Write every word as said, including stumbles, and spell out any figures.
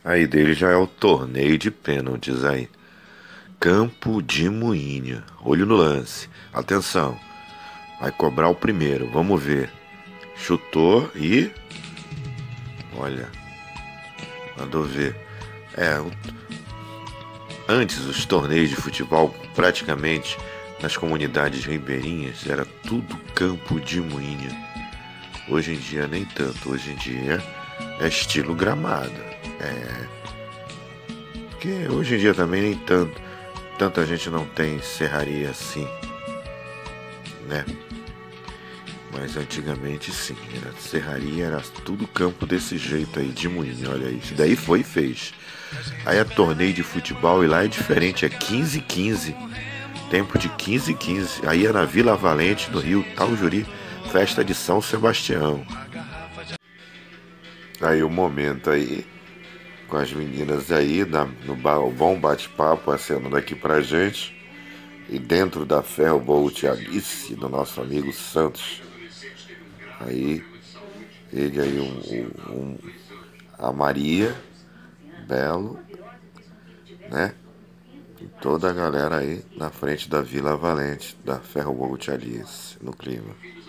Aí dele já é o torneio de pênaltis aí. Campo de Moinho. Olho no lance. Atenção. Vai cobrar o primeiro. Vamos ver. Chutou e... Olha. Mandou ver. É, antes os torneios de futebol praticamente nas comunidades ribeirinhas era tudo campo de moinho. Hoje em dia nem tanto. Hoje em dia é estilo gramado. É... Porque hoje em dia também nem tanto. Tanta gente não tem serraria assim, né? Mas antigamente sim, era serraria, era tudo campo desse jeito aí, de moinho, olha isso. Daí foi e fez. Aí é torneio de futebol e lá é diferente, é quinze quinze. Tempo de quinze quinze. Aí é na Vila Valente, no Rio, Taujuri, festa de São Sebastião. Aí o momento aí, com as meninas aí, na, no ba, o bom bate-papo acenando aqui pra gente. E dentro da Ferro Bolt Alice, do nosso amigo Santos. Aí, ele aí, um, um, um, a Maria, Belo, né? E toda a galera aí na frente da Vila Valente, da Ferro Bolt Alice, no clima.